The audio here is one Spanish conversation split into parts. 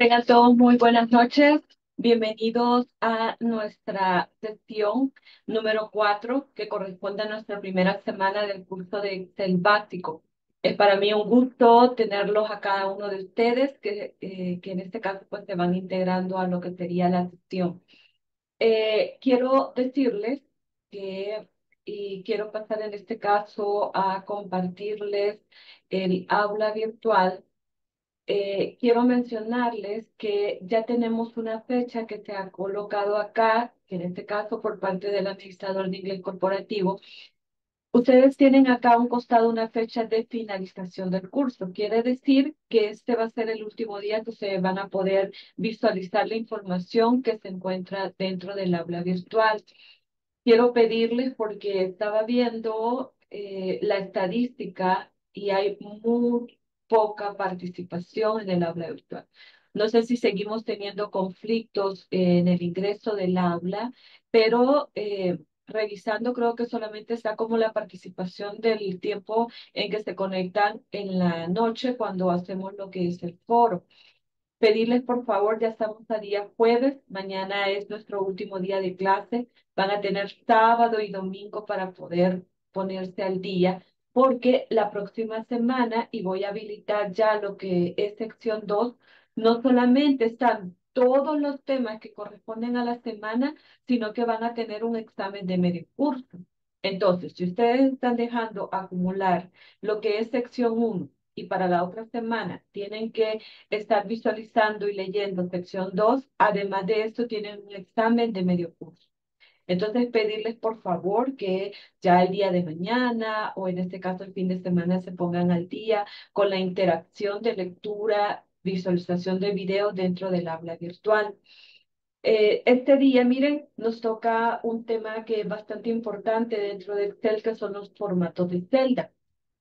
Tengan todos muy buenas noches. Bienvenidos a nuestra sesión número 4, que corresponde a nuestra primera semana del curso de Excel básico. Es para mí un gusto tenerlos a cada uno de ustedes, que en este caso pues se van integrando a lo que sería la sesión. Quiero decirles que, y quiero pasar en este caso a compartirles el aula virtual. Quiero mencionarles que ya tenemos una fecha que se ha colocado acá, que en este caso por parte del administrador de inglés corporativo. Ustedes tienen acá a un costado una fecha de finalización del curso. Quiere decir que este va a ser el último día que se van a poder visualizar la información que se encuentra dentro del aula virtual. Quiero pedirles porque estaba viendo la estadística y hay muy poca participación en el aula virtual. No sé si seguimos teniendo conflictos en el ingreso del aula, pero revisando creo que solamente está como la participación del tiempo en que se conectan en la noche cuando hacemos lo que es el foro. Pedirles por favor, ya estamos a día jueves, mañana es nuestro último día de clase, van a tener sábado y domingo para poder ponerse al día, porque la próxima semana, y voy a habilitar ya lo que es sección 2, no solamente están todos los temas que corresponden a la semana, sino que van a tener un examen de medio curso. Entonces, si ustedes están dejando acumular lo que es sección 1 y para la otra semana tienen que estar visualizando y leyendo sección 2. Además de esto, tienen un examen de medio curso. Entonces, pedirles por favor que ya el día de mañana o en este caso el fin de semana se pongan al día con la interacción de lectura, visualización de video dentro del aula virtual. Este día, miren, nos toca un tema que es bastante importante dentro de Excel, que son los formatos de celda.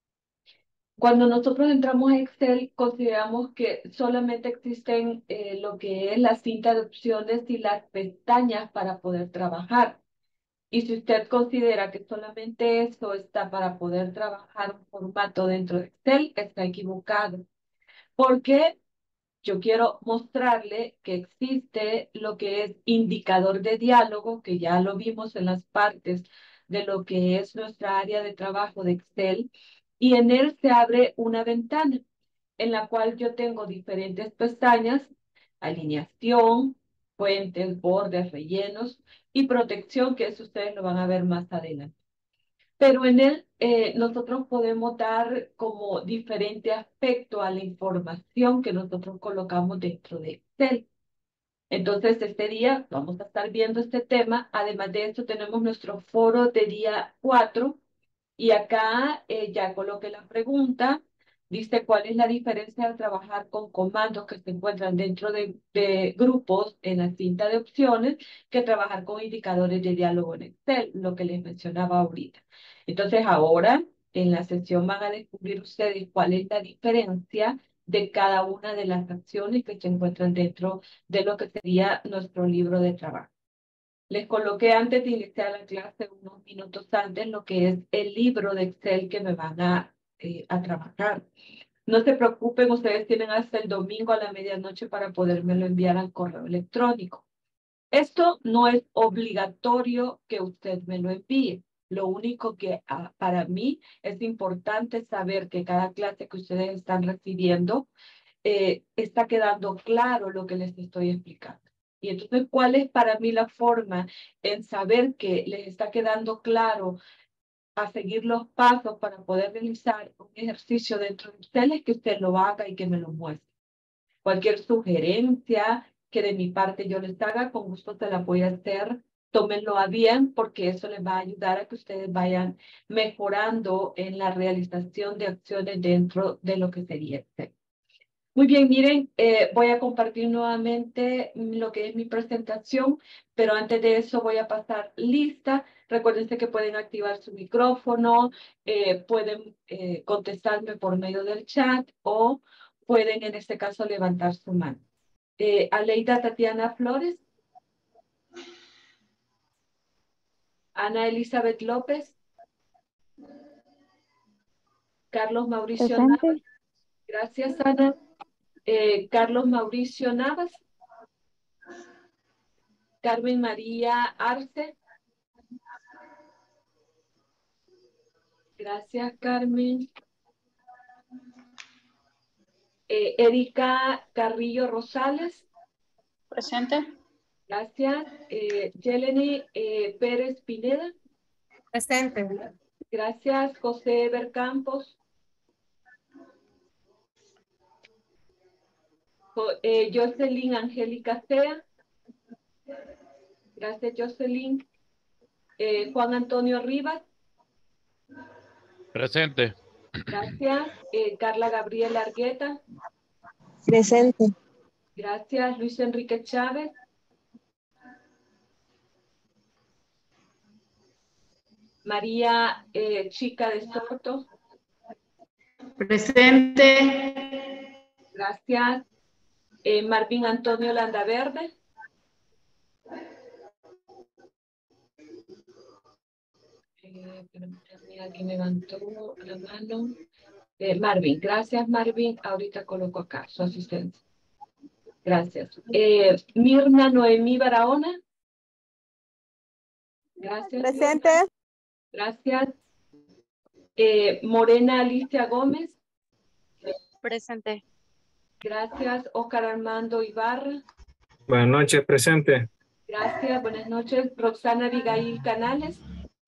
Cuando nosotros entramos a Excel, consideramos que solamente existen lo que es la cinta de opciones y las pestañas para poder trabajar. Y si usted considera que solamente eso está para poder trabajar un formato dentro de Excel, está equivocado. Porque yo quiero mostrarle que existe lo que es indicador de diálogo, que ya lo vimos en las partes de lo que es nuestra área de trabajo de Excel, y en él se abre una ventana en la cual yo tengo diferentes pestañas: alineación, fuentes, bordes, rellenos y protección, que eso ustedes lo van a ver más adelante. Pero en él nosotros podemos dar como diferente aspecto a la información que nosotros colocamos dentro de Excel. Entonces, este día vamos a estar viendo este tema. Además de esto, tenemos nuestro foro de día 4 y acá ya coloqué la pregunta. Dice cuál es la diferencia de trabajar con comandos que se encuentran dentro de grupos en la cinta de opciones que trabajar con indicadores de diálogo en Excel, lo que les mencionaba ahorita. Entonces ahora en la sesión van a descubrir ustedes cuál es la diferencia de cada una de las acciones que se encuentran dentro de lo que sería nuestro libro de trabajo. Les coloqué antes de iniciar la clase, unos minutos antes, lo que es el libro de Excel que me van a trabajar. No se preocupen, ustedes tienen hasta el domingo a la medianoche para podérmelo enviar al correo electrónico. Esto no es obligatorio que usted me lo envíe. Lo único que para mí es importante saber que cada clase que ustedes están recibiendo está quedando claro lo que les estoy explicando. Y entonces, ¿cuál es para mí la forma en saber que les está quedando claro a seguir los pasos para poder realizar un ejercicio dentro de ustedes? Que usted lo haga y que me lo muestre. Cualquier sugerencia que de mi parte yo les haga, con gusto te la voy a hacer. Tómenlo a bien porque eso les va a ayudar a que ustedes vayan mejorando en la realización de acciones dentro de lo que sería Excel. Muy bien, miren, voy a compartir nuevamente lo que es mi presentación, pero antes de eso voy a pasar lista. Recuérdense que pueden activar su micrófono, pueden contestarme por medio del chat o pueden en este caso levantar su mano. Aleida Tatiana Flores, Ana Elizabeth López, Carlos Mauricio Presente. Nava. Gracias, Ana. Carlos Mauricio Navas, Carmen María Arce. Gracias, Carmen. Erika Carrillo Rosales. Presente. Gracias. Yeleni Pérez Pineda. Presente. Gracias. José Bercampos. Jocelyn Angélica Sea. Gracias, Jocelyn. Juan Antonio Rivas. Presente. Gracias. Carla Gabriela Argueta. Presente. Gracias. Luis Enrique Chávez. María Chica de Soto. Presente. Gracias. Marvin Antonio Landaverde. Alguien levantó la mano. Marvin, gracias Marvin. Ahorita coloco acá su asistencia. Gracias. Mirna Noemí Barahona. Gracias. Presente. Mirna. Gracias. Morena Alicia Gómez. Presente. Gracias. Oscar Armando Ibarra. Buenas noches, presente. Gracias. Buenas noches. Roxana Abigail Canales.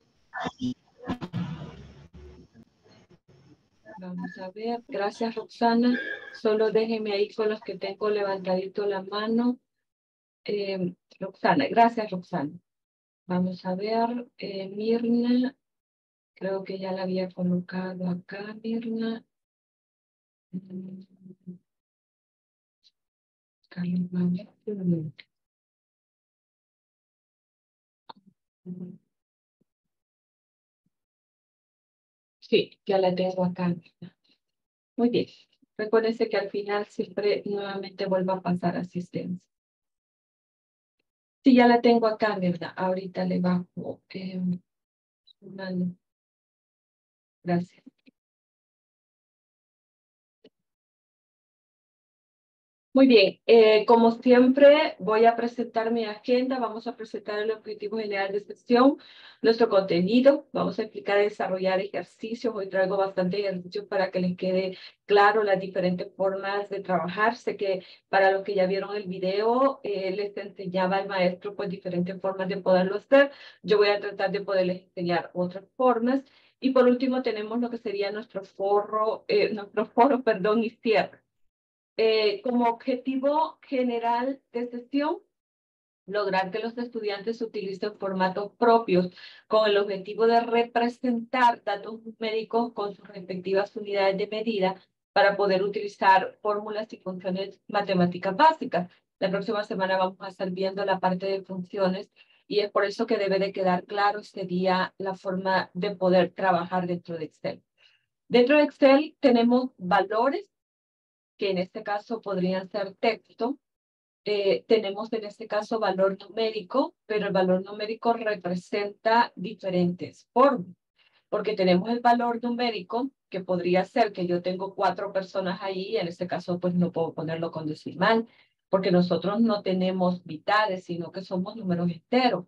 Vamos a ver. Gracias, Roxana. Solo déjenme ahí con los que tengo levantadito la mano. Roxana, gracias, Roxana. Vamos a ver. Mirna. Creo que ya la había colocado acá, Mirna. Carlos Manuel. Sí, ya la tengo acá. Muy bien. Recuérdense que al final siempre nuevamente vuelvo a pasar asistencia. Sí, ya la tengo acá, ¿verdad? Ahorita le bajo su mano. Gracias. Muy bien, como siempre voy a presentar mi agenda, vamos a presentar el objetivo general de sesión, nuestro contenido, vamos a explicar y desarrollar ejercicios, hoy traigo bastante ejercicios para que les quede claro las diferentes formas de trabajar, sé que para los que ya vieron el video les enseñaba el maestro pues diferentes formas de poderlo hacer, yo voy a tratar de poderles enseñar otras formas y por último tenemos lo que sería nuestro foro, perdón, y cierre. Como objetivo general de sesión, lograr que los estudiantes utilicen formatos propios con el objetivo de representar datos numéricos con sus respectivas unidades de medida para poder utilizar fórmulas y funciones matemáticas básicas. La próxima semana vamos a estar viendo la parte de funciones y es por eso que debe de quedar claro este día la forma de poder trabajar dentro de Excel. Dentro de Excel tenemos valores que en este caso podrían ser texto. Tenemos en este caso valor numérico, pero el valor numérico representa diferentes formas, porque tenemos el valor numérico, que podría ser que yo tengo 4 personas ahí, en este caso pues no puedo ponerlo con decimal, porque nosotros no tenemos bitades, sino que somos números enteros.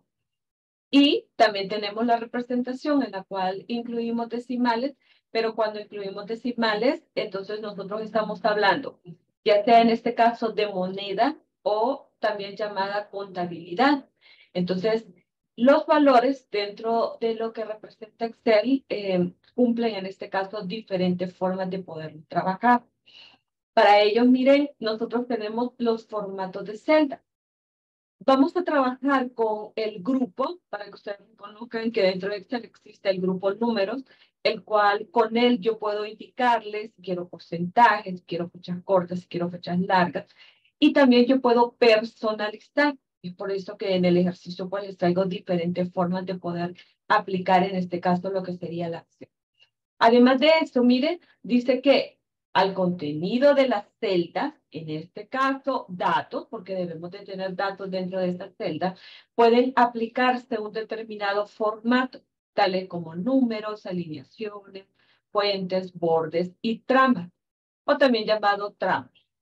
Y también tenemos la representación en la cual incluimos decimales, pero cuando incluimos decimales, entonces nosotros estamos hablando, ya sea en este caso de moneda o también llamada contabilidad. Entonces, los valores dentro de lo que representa Excel cumplen en este caso diferentes formas de poder trabajar. Para ellos, miren, nosotros tenemos los formatos de celda. Vamos a trabajar con el grupo, para que ustedes conozcan que dentro de Excel existe el grupo números, el cual con él yo puedo indicarles si quiero porcentajes, si quiero fechas cortas, si quiero fechas largas. Y también yo puedo personalizar. Es por eso que en el ejercicio pues les traigo diferentes formas de poder aplicar en este caso lo que sería la acción. Además de esto, miren, dice que al contenido de las celdas, en este caso datos, porque debemos de tener datos dentro de estas celdas, pueden aplicarse un determinado formato, tales como números, alineaciones, fuentes, bordes y tramas, o también llamado tramas.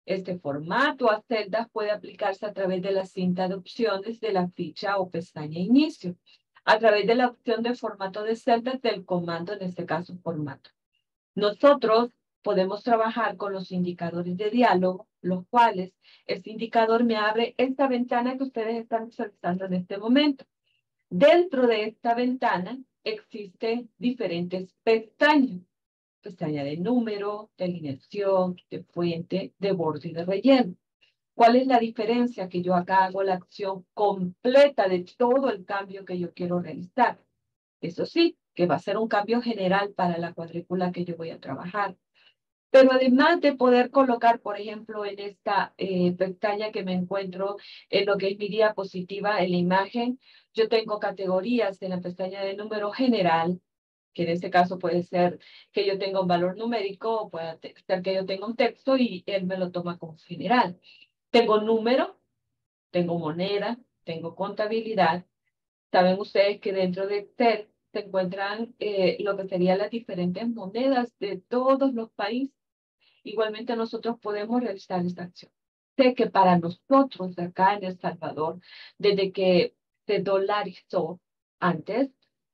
Este formato a celdas puede aplicarse a través de la cinta de opciones de la ficha o pestaña inicio, a través de la opción de formato de celdas del comando, en este caso formato. Nosotros podemos trabajar con los indicadores de diálogo, los cuales este indicador me abre esta ventana que ustedes están visualizando en este momento. Dentro de esta ventana existen diferentes pestañas. Pestaña de número, de alineación, de fuente, de borde y de relleno. ¿Cuál es la diferencia? Que yo acá hago la acción completa de todo el cambio que yo quiero realizar. Eso sí, que va a ser un cambio general para la cuadrícula que yo voy a trabajar. Pero además de poder colocar, por ejemplo, en esta pestaña que me encuentro en lo que es mi diapositiva, en la imagen, yo tengo categorías en la pestaña de número general, que en este caso puede ser que yo tenga un valor numérico o puede ser que yo tenga un texto y él me lo toma como general. Tengo número, tengo moneda, tengo contabilidad. Saben ustedes que dentro de Excel se encuentran lo que serían las diferentes monedas de todos los países. Igualmente nosotros podemos realizar esta acción. Sé que para nosotros acá en El Salvador, desde que se dolarizó antes,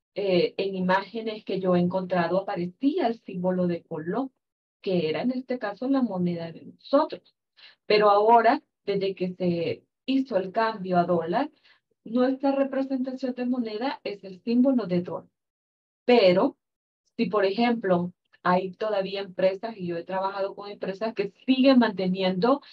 en imágenes que yo he encontrado aparecía el símbolo de Colón, que era en este caso la moneda de nosotros. Pero ahora, desde que se hizo el cambio a dólar, nuestra representación de moneda es el símbolo de dólar. Pero si, por ejemplo, hay todavía empresas, y yo he trabajado con empresas que siguen manteniendo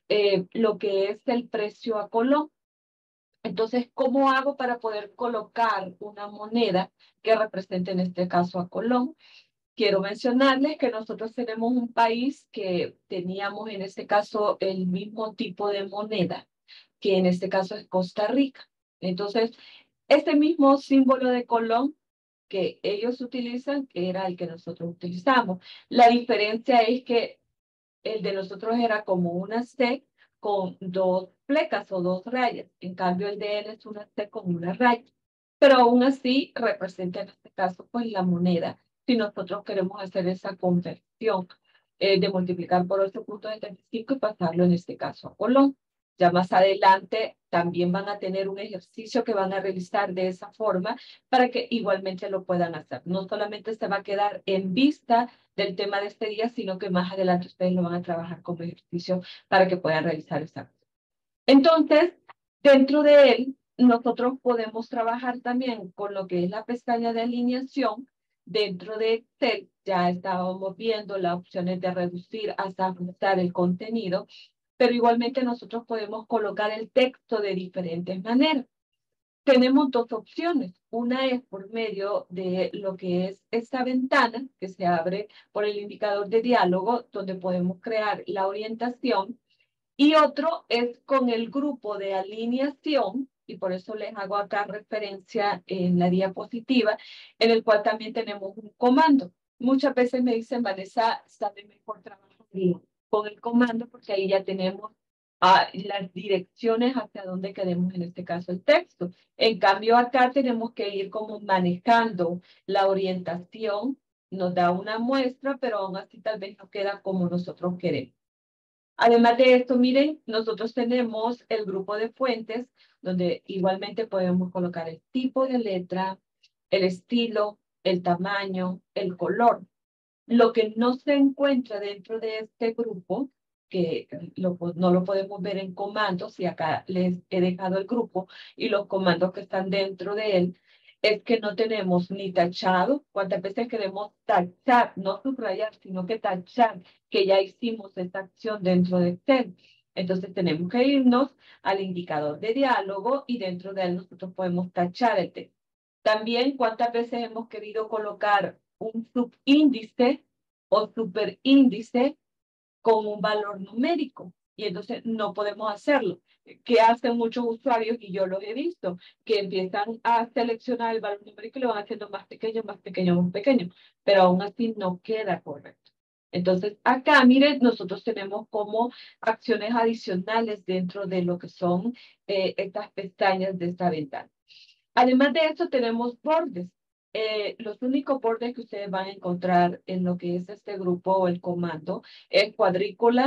lo que es el precio a colón. Entonces, ¿cómo hago para poder colocar una moneda que represente en este caso a Colón? Quiero mencionarles que nosotros tenemos un país que teníamos en este caso el mismo tipo de moneda, que en este caso es Costa Rica. Entonces, este mismo símbolo de Colón que ellos utilizan era el que nosotros utilizamos. La diferencia es que el de nosotros era como una C con dos flecas o dos rayas. En cambio, el de él es una C con una raya. Pero aún así representa en este caso pues la moneda. Si nosotros queremos hacer esa conversión de multiplicar por 8.75 y pasarlo en este caso a colón. Ya más adelante también van a tener un ejercicio que van a realizar de esa forma para que igualmente lo puedan hacer. No solamente se va a quedar en vista del tema de este día, sino que más adelante ustedes lo van a trabajar como ejercicio para que puedan realizar esa. Entonces, dentro de él, nosotros podemos trabajar también con lo que es la pestaña de alineación. Dentro de Excel ya estábamos viendo las opciones de reducir hasta ajustar el contenido, pero igualmente nosotros podemos colocar el texto de diferentes maneras. Tenemos dos opciones. Una es por medio de lo que es esta ventana que se abre por el indicador de diálogo, donde podemos crear la orientación. Y otro es con el grupo de alineación, y por eso les hago acá referencia en la diapositiva, en el cual también tenemos un comando. Muchas veces me dicen, Vanessa, sale mejor trabajar con el comando porque ahí ya tenemos las direcciones hacia dónde queremos, en este caso, el texto. En cambio, acá tenemos que ir como manejando la orientación, nos da una muestra, pero aún así tal vez no queda como nosotros queremos. Además de esto, miren, nosotros tenemos el grupo de fuentes, donde igualmente podemos colocar el tipo de letra, el estilo, el tamaño, el color. Lo que no se encuentra dentro de este grupo, que no lo podemos ver en comandos, y acá les he dejado el grupo y los comandos que están dentro de él, es que no tenemos ni tachado. Cuántas veces queremos tachar, no subrayar, sino que tachar, que ya hicimos esta acción dentro de Excel. Entonces tenemos que irnos al indicador de diálogo y dentro de él nosotros podemos tachar el texto. También cuántas veces hemos querido colocar un subíndice o superíndice con un valor numérico y entonces no podemos hacerlo. ¿Qué hacen muchos usuarios? Y yo los he visto, que empiezan a seleccionar el valor numérico y lo van haciendo más pequeño, más pequeño, más pequeño, pero aún así no queda correcto. Entonces, acá, miren, nosotros tenemos como acciones adicionales dentro de lo que son estas pestañas de esta ventana. Además de esto, tenemos bordes. Los únicos bordes que ustedes van a encontrar en lo que es este grupo o el comando es cuadrícula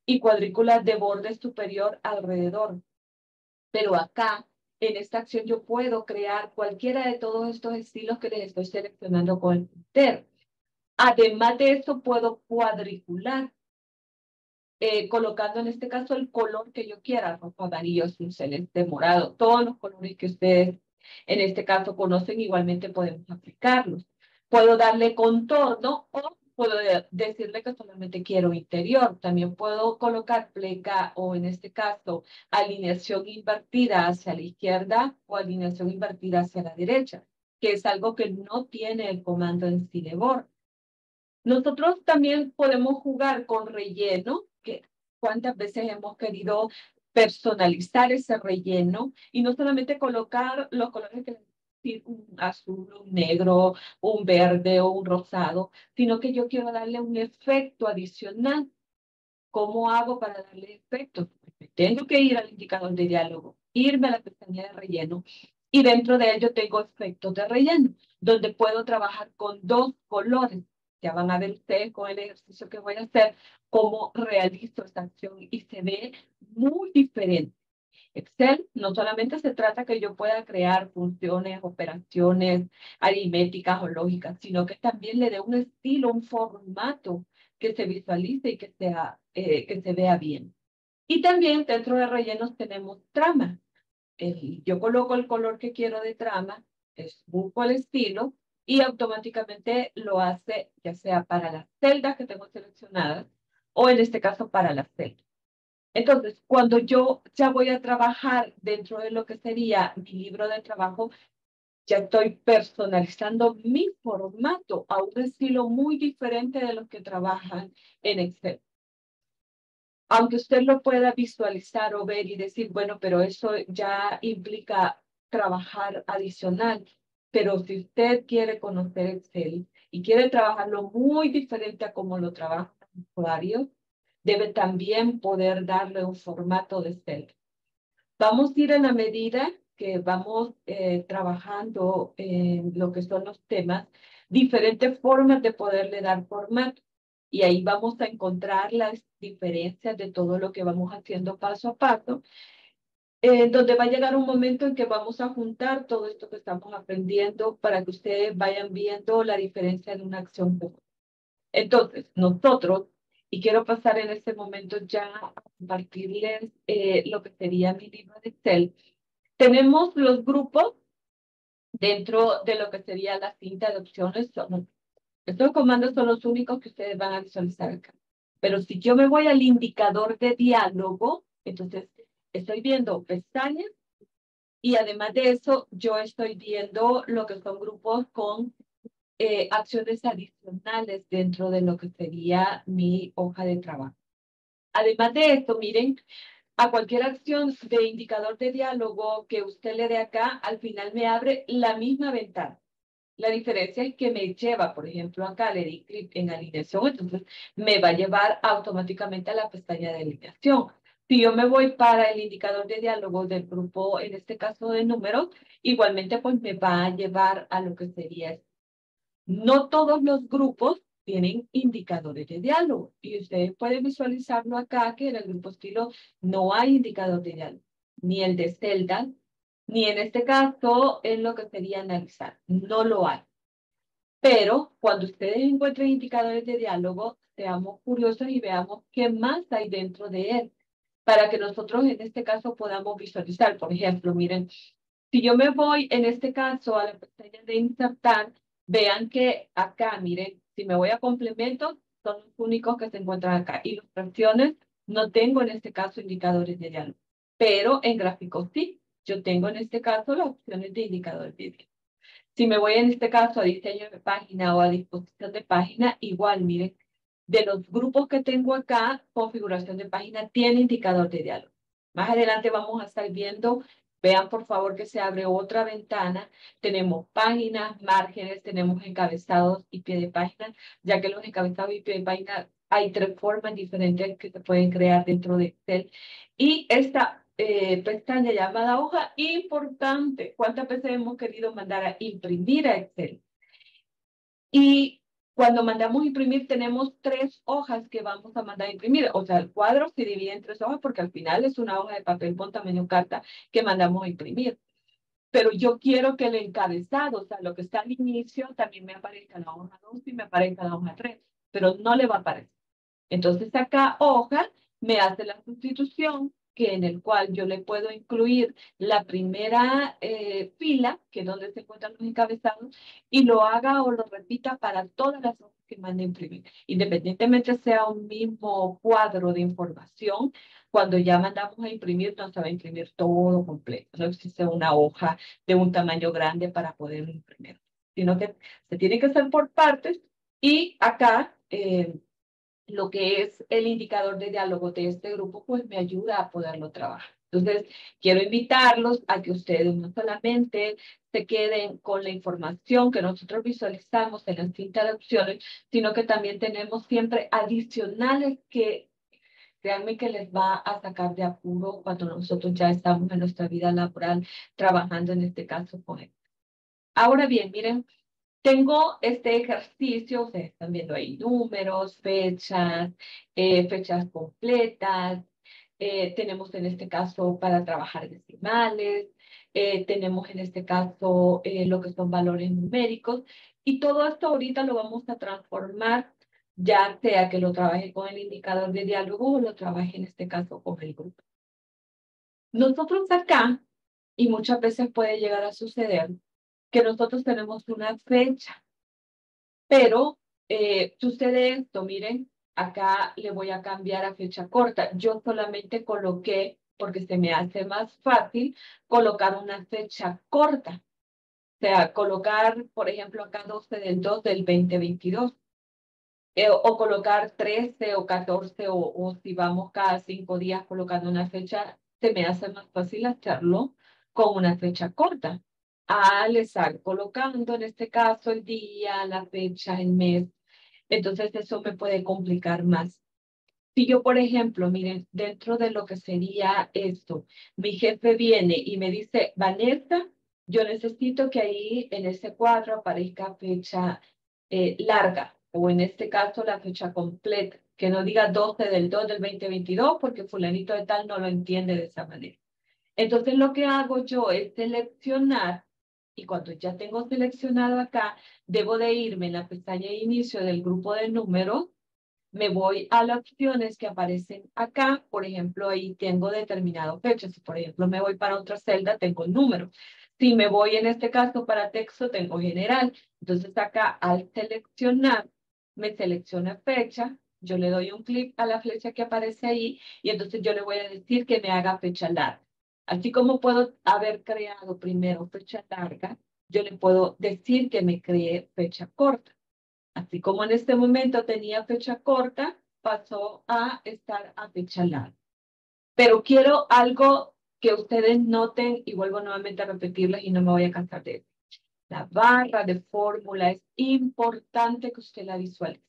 y cuadrículas de borde superior alrededor. Pero acá, en esta acción, yo puedo crear cualquiera de todos estos estilos que les estoy seleccionando con el puntero. Además de eso, puedo cuadricular, colocando en este caso el color que yo quiera, rojo, amarillo, azul, celeste, morado, todos los colores que ustedes en este caso conocen, igualmente podemos aplicarlos. Puedo darle contorno o puedo decirle que solamente quiero interior. También puedo colocar pleca o en este caso alineación invertida hacia la izquierda o alineación invertida hacia la derecha, que es algo que no tiene el comando en sí de Word. Nosotros también podemos jugar con relleno, que cuántas veces hemos querido personalizar ese relleno y no solamente colocar los colores que decir un azul, un negro, un verde o un rosado, sino que yo quiero darle un efecto adicional. ¿Cómo hago para darle efecto? Tengo que ir al indicador de diálogo, irme a la pestaña de relleno y dentro de ello tengo efectos de relleno, donde puedo trabajar con dos colores. Ya van a ver ustedes con el ejercicio que voy a hacer cómo realizo esta acción y se ve muy diferente. Excel no solamente se trata que yo pueda crear funciones, operaciones aritméticas o lógicas, sino que también le dé un estilo, un formato que se visualice y que se vea bien. Y también dentro de rellenos tenemos trama. Yo coloco el color que quiero de trama, busco el estilo y automáticamente lo hace ya sea para las celdas que tengo seleccionadas o en este caso para las celdas. Entonces, cuando yo ya voy a trabajar dentro de lo que sería mi libro de trabajo, ya estoy personalizando mi formato a un estilo muy diferente de los que trabajan en Excel. Aunque usted lo pueda visualizar o ver y decir, bueno, pero eso ya implica trabajar adicional. Pero si usted quiere conocer Excel y quiere trabajarlo muy diferente a como lo trabajan los usuarios, debe también poder darle un formato de Excel. Vamos a ir en la medida que vamos trabajando en lo que son los temas, diferentes formas de poderle dar formato. Y ahí vamos a encontrar las diferencias de todo lo que vamos haciendo paso a paso, donde va a llegar un momento en que vamos a juntar todo esto que estamos aprendiendo para que ustedes vayan viendo la diferencia de una acción común. Entonces, nosotros, y quiero pasar en este momento ya a compartirles lo que sería mi libro de Excel, tenemos los grupos dentro de lo que sería la cinta de opciones. Estos comandos son los únicos que ustedes van a visualizar acá. Pero si yo me voy al indicador de diálogo, entonces estoy viendo pestañas y además de eso, yo estoy viendo lo que son grupos con acciones adicionales dentro de lo que sería mi hoja de trabajo. Además de esto, miren, a cualquier acción de indicador de diálogo que usted le dé acá, al final me abre la misma ventana. La diferencia es que me lleva, por ejemplo, acá le di clic en alineación, entonces me va a llevar automáticamente a la pestaña de alineación. Si yo me voy para el indicador de diálogo del grupo, en este caso de números, igualmente pues me va a llevar a lo que sería. No todos los grupos tienen indicadores de diálogo y ustedes pueden visualizarlo acá que en el grupo estilo no hay indicador de diálogo, ni el de celdas, ni en este caso en lo que sería analizar, no lo hay. Pero cuando ustedes encuentren indicadores de diálogo, seamos curiosos y veamos qué más hay dentro de él, para que nosotros en este caso podamos visualizar. Por ejemplo, miren, si yo me voy en este caso a la pestaña de insertar, vean que acá, miren, si me voy a complementos, son los únicos que se encuentran acá. Ilustraciones, no tengo en este caso indicadores de diálogo, pero en gráficos sí. Yo tengo en este caso las opciones de indicadores de diálogo. Si me voy en este caso a diseño de página o a disposición de página, igual, miren, de los grupos que tengo acá, configuración de página tiene indicador de diálogo. Más adelante vamos a estar viendo, vean por favor que se abre otra ventana. Tenemos páginas, márgenes, tenemos encabezados y pie de página, ya que los encabezados y pie de página hay tres formas diferentes que se pueden crear dentro de Excel. Y esta pestaña llamada hoja, importante. ¿Cuántas veces hemos querido mandar a imprimir a Excel? Y Cuando mandamos imprimir, tenemos 3 hojas que vamos a mandar a imprimir. O sea, el cuadro se divide en 3 hojas porque al final es una hoja de papel con tamaño carta que mandamos a imprimir. Pero yo quiero que el encabezado, o sea, lo que está al inicio, también me aparezca en la hoja 2 y me aparezca en la hoja 3, pero no le va a aparecer. Entonces acá hoja me hace la sustitución que en el cual yo le puedo incluir la primera fila, que es donde se encuentran los encabezados, y lo haga o lo repita para todas las hojas que mande a imprimir. Independientemente sea un mismo cuadro de información, cuando ya mandamos a imprimir, no se va a imprimir todo completo. No existe una hoja de un tamaño grande para poder imprimir, sino que se tiene que hacer por partes y acá lo que es el indicador de diálogo de este grupo, pues me ayuda a poderlo trabajar. Entonces, quiero invitarlos a que ustedes no solamente se queden con la información que nosotros visualizamos en las interacciones, sino que también tenemos siempre adicionales que créanme que les va a sacar de apuro cuando nosotros ya estamos en nuestra vida laboral trabajando en este caso con él. Ahora bien, miren, tengo este ejercicio, ustedes están viendo ahí números, fechas, fechas completas, tenemos en este caso para trabajar decimales, tenemos en este caso lo que son valores numéricos, y todo esto ahorita lo vamos a transformar, ya sea que lo trabaje con el indicador de diálogo o lo trabaje en este caso con el grupo. Nosotros acá, y muchas veces puede llegar a suceder, que nosotros tenemos una fecha, pero sucede esto, miren, acá le voy a cambiar a fecha corta. Yo solamente coloqué, porque se me hace más fácil, colocar una fecha corta. O sea, colocar, por ejemplo, acá 12 del 2 del 2022. O colocar 13 o 14, o si vamos cada 5 días colocando una fecha, se me hace más fácil hacerlo con una fecha corta. Al estar colocando en este caso el día, la fecha, el mes, entonces eso me puede complicar más. Si yo, por ejemplo, miren, dentro de lo que sería esto, mi jefe viene y me dice, Vanessa, yo necesito que ahí en ese cuadro aparezca fecha larga, o en este caso la fecha completa, que no diga 12 del 2 del 2022, porque fulanito de tal no lo entiende de esa manera. Entonces lo que hago yo es seleccionar, y cuando ya tengo seleccionado acá, debo de irme en la pestaña de inicio del grupo de números, me voy a las opciones que aparecen acá. Por ejemplo, ahí tengo determinado fecha. Si, por ejemplo, me voy para otra celda, tengo número. Si me voy en este caso para texto, tengo general. Entonces acá al seleccionar, me selecciona fecha. Yo le doy un clic a la flecha que aparece ahí y entonces yo le voy a decir que me haga fecha larga. Así como puedo haber creado primero fecha larga, yo le puedo decir que me cree fecha corta. Así como en este momento tenía fecha corta, pasó a estar a fecha larga. Pero quiero algo que ustedes noten, y vuelvo nuevamente a repetirles y no me voy a cansar de eso. La barra de fórmula es importante que usted la visualice.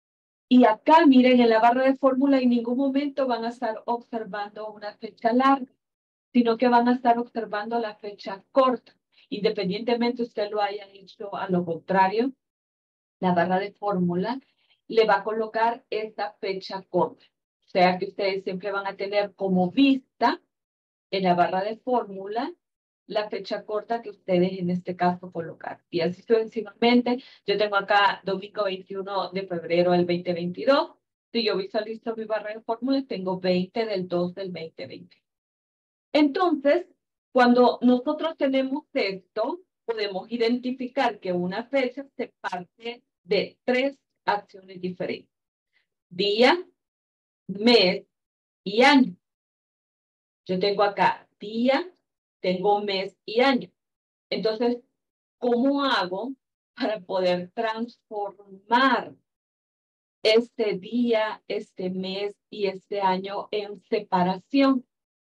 Y acá, miren, en la barra de fórmula en ningún momento van a estar observando una fecha larga, sino que van a estar observando la fecha corta. Independientemente usted lo haya hecho a lo contrario, la barra de fórmula le va a colocar esta fecha corta. O sea que ustedes siempre van a tener como vista en la barra de fórmula la fecha corta que ustedes en este caso colocar. Y así sucesivamente, yo tengo acá domingo 21 de febrero del 2022. Si yo visualizo mi barra de fórmula, tengo 20 del 2 del 2020. Entonces, cuando nosotros tenemos esto, podemos identificar que una fecha se parte de 3 acciones diferentes: día, mes y año. Yo tengo acá día, tengo mes y año. Entonces, ¿cómo hago para poder transformar este día, este mes y este año en separación?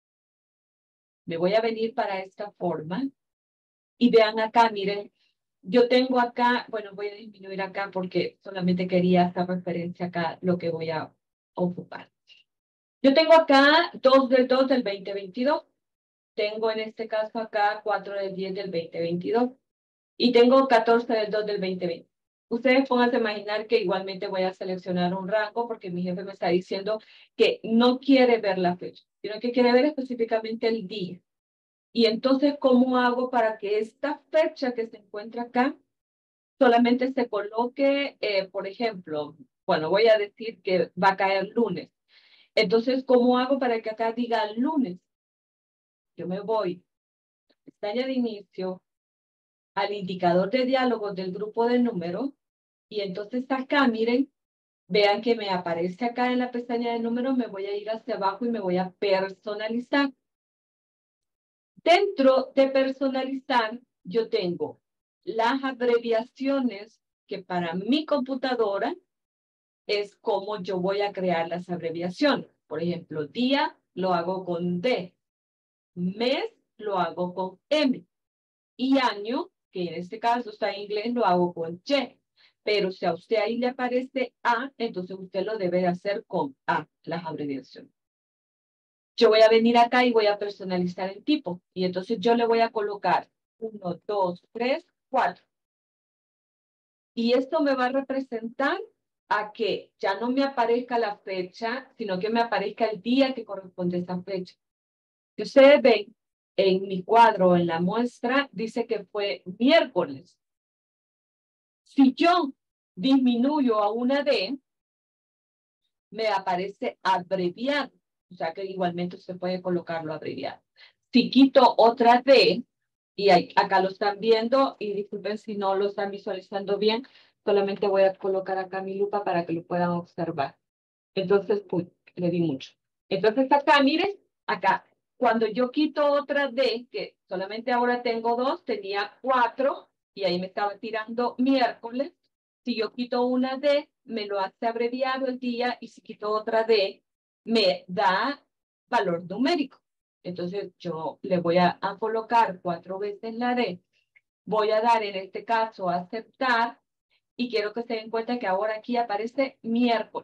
Me voy a venir para esta forma y vean acá, miren, yo tengo acá, bueno, voy a disminuir acá porque solamente quería hacer referencia acá lo que voy a ocupar. Yo tengo acá 2 del 2 del 2022. Tengo en este caso acá 4 del 10 del 2022. Y tengo 14 del 2 del 2020. Ustedes pónganse a imaginar que igualmente voy a seleccionar un rango porque mi jefe me está diciendo que no quiere ver la fecha, sino que quiere ver específicamente el día. Y entonces, ¿cómo hago para que esta fecha que se encuentra acá solamente se coloque, por ejemplo, bueno, voy a decir que va a caer lunes. Entonces, ¿cómo hago para que acá diga lunes? Yo me voy a la pestaña de inicio, al indicador de diálogos del grupo de números, y entonces acá, miren, vean que me aparece acá en la pestaña de números, me voy a ir hacia abajo y me voy a personalizar. Dentro de personalizar, yo tengo las abreviaciones que para mi computadora es como yo voy a crear las abreviaciones. Por ejemplo, día lo hago con D, mes lo hago con M y año, que en este caso está en inglés, lo hago con Y. Pero si a usted ahí le aparece A, entonces usted lo debe hacer con A, las abreviaciones. Yo voy a venir acá y voy a personalizar el tipo. Y entonces yo le voy a colocar 1, 2, 3, 4. Y esto me va a representar a que ya no me aparezca la fecha, sino que me aparezca el día que corresponde a esa fecha. Si ustedes ven en mi cuadro, en la muestra, dice que fue miércoles. Si yo disminuyo a una D, me aparece abreviado. O sea que igualmente usted puede colocarlo abreviado. Si quito otra D, y acá lo están viendo, y disculpen si no lo están visualizando bien, solamente voy a colocar acá mi lupa para que lo puedan observar. Entonces, pues, le di mucho. Entonces acá, miren, acá, cuando yo quito otra D, que solamente ahora tengo 2, tenía 4, y ahí me estaba tirando miércoles. Si yo quito una D, me lo hace abreviado el día, y si quito otra D, me da valor numérico. Entonces yo le voy a colocar 4 veces la D. Voy a dar en este caso a aceptar, y quiero que se den cuenta que ahora aquí aparece miércoles.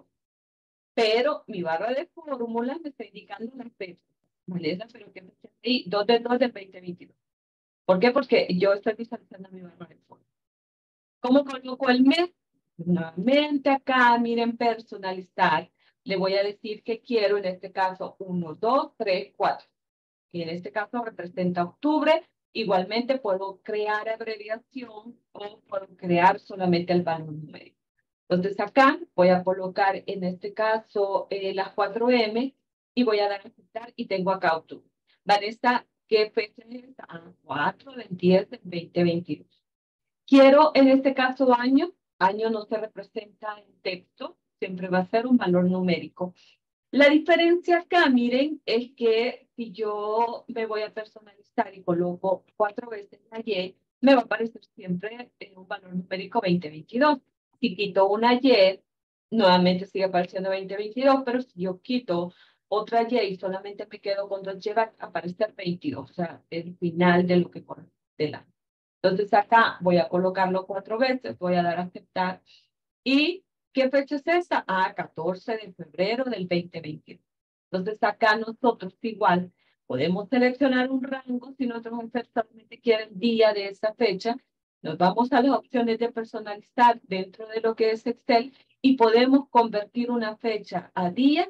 Pero mi barra de fórmulas me está indicando la fecha. ¿Vale? Pero que y 2 de 2 del 2022. ¿Por qué? Porque yo estoy visualizando mi barra de fórmulas. ¿Cómo coloco el mes? Nuevamente acá, miren, personalizar. Le voy a decir que quiero, en este caso, 1, 2, 3, 4. Y en este caso representa octubre. Igualmente puedo crear abreviación o puedo crear solamente el valor numérico. Entonces acá voy a colocar en este caso las 4M y voy a dar a aceptar y tengo acá octubre. Vanessa, ¿qué fecha es esta? 4 del 10 del 2022. Quiero en este caso año. Año no se representa en texto, siempre va a ser un valor numérico. La diferencia acá, miren, es que si yo me voy a personalizar y coloco 4 veces la Y, me va a aparecer siempre un valor numérico 2022. Si quito una Y, nuevamente sigue apareciendo 2022, pero si yo quito otra Y y solamente me quedo con 2Y, va a aparecer 22, o sea, el final de lo que corresponde del año. Entonces acá voy a colocarlo 4 veces, voy a dar a aceptar. ¿Y qué fecha es esa? 14 de febrero del 2022. Entonces acá nosotros igual podemos seleccionar un rango si nuestros jefes solamente quieren día de esa fecha. Nos vamos a las opciones de personalizar dentro de lo que es Excel y podemos convertir una fecha a día,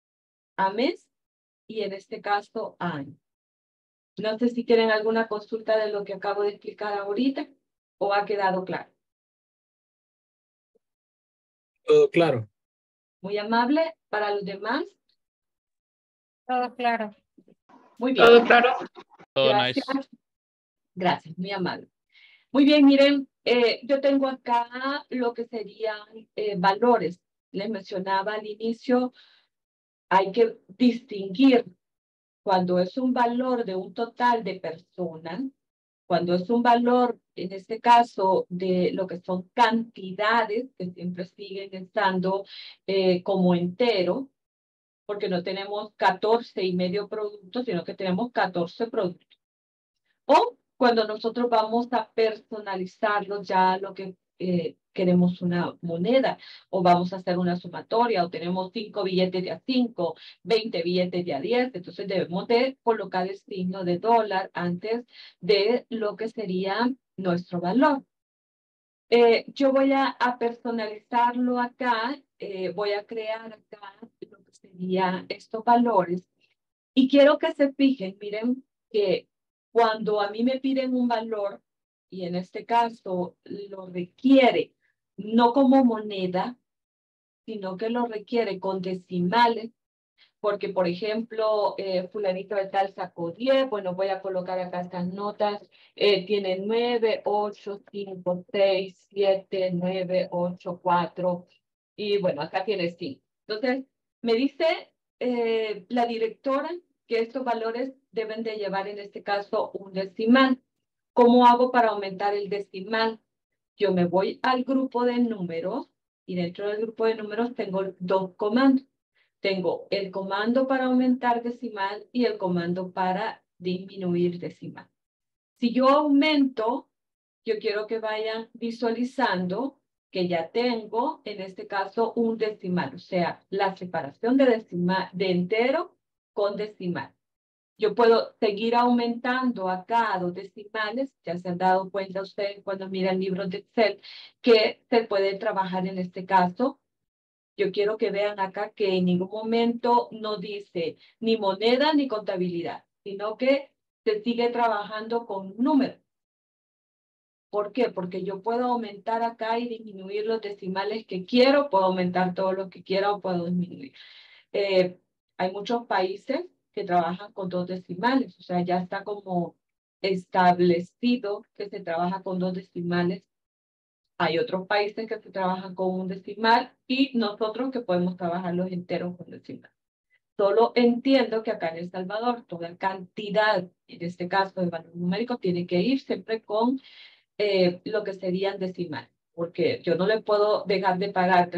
a mes y en este caso a año. No sé si quieren alguna consulta de lo que acabo de explicar ahorita o ha quedado claro. Todo claro. Muy amable para los demás. Todo claro. Muy bien. Todo claro. Todo Gracias. nice. Gracias, muy amable. Muy bien, miren, yo tengo acá lo que serían valores. Les mencionaba al inicio, hay que distinguir cuando es un valor de un total de personas, cuando es un valor, en este caso, de lo que son cantidades, que siempre siguen estando como entero, porque no tenemos 14,5 productos, sino que tenemos 14 productos. O cuando nosotros vamos a personalizarlo ya lo que queremos una moneda, o vamos a hacer una sumatoria, o tenemos 5 billetes de a 5, 20 billetes de a 10, entonces debemos de colocar el signo de dólar antes de lo que sería nuestro valor. Yo voy a personalizarlo acá, voy a crear acá lo que serían estos valores. Y quiero que se fijen, miren, que cuando a mí me piden un valor, y en este caso lo requiere no como moneda, sino que lo requiere con decimales, porque, por ejemplo, fulanito de tal sacó 10, bueno, voy a colocar acá estas notas, tiene 9, 8, 5, 6, 7, 9, 8, 4, y bueno, acá tiene 5. Entonces, me dice la directora que estos valores deben de llevar en este caso un decimal. ¿Cómo hago para aumentar el decimal? Yo me voy al grupo de números y dentro del grupo de números tengo dos comandos. Tengo el comando para aumentar decimal y el comando para disminuir decimal. Si yo aumento, yo quiero que vayan visualizando que ya tengo, en este caso, un decimal, o sea, la separación de decimal, de entero con decimal. Yo puedo seguir aumentando acá dos decimales, ya se han dado cuenta ustedes cuando miran libros de Excel, que se puede trabajar en este caso. Yo quiero que vean acá que en ningún momento no dice ni moneda ni contabilidad, sino que se sigue trabajando con números. ¿Por qué? Porque yo puedo aumentar acá y disminuir los decimales que quiero, puedo aumentar todo lo que quiera o puedo disminuir. Hay muchos países que trabajan con dos decimales, o sea, ya está como establecido que se trabaja con dos decimales. Hay otros países que se trabajan con un decimal y nosotros que podemos trabajar los enteros con decimal. Solo entiendo que acá en El Salvador toda cantidad, en este caso de valor numérico, tiene que ir siempre con lo que serían decimales, porque yo no le puedo dejar de pagar